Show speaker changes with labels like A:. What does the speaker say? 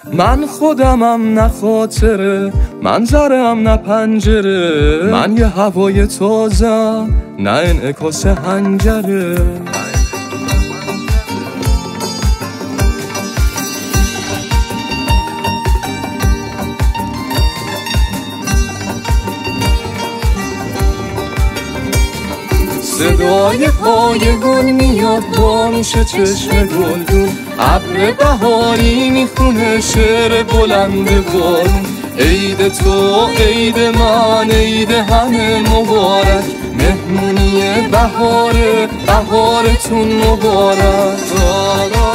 A: من خودمم نه خاطره، منظرم نه پنجره، من یه هوای تازم نه انعکاس حنجره. صدای پای گل میاد با نوش چشم گلدون، ابر بهاری میخونه شعر بلند بارون. عید تو عید من عید همه مبارک، مهمونی بهاره بهارتون مبارک.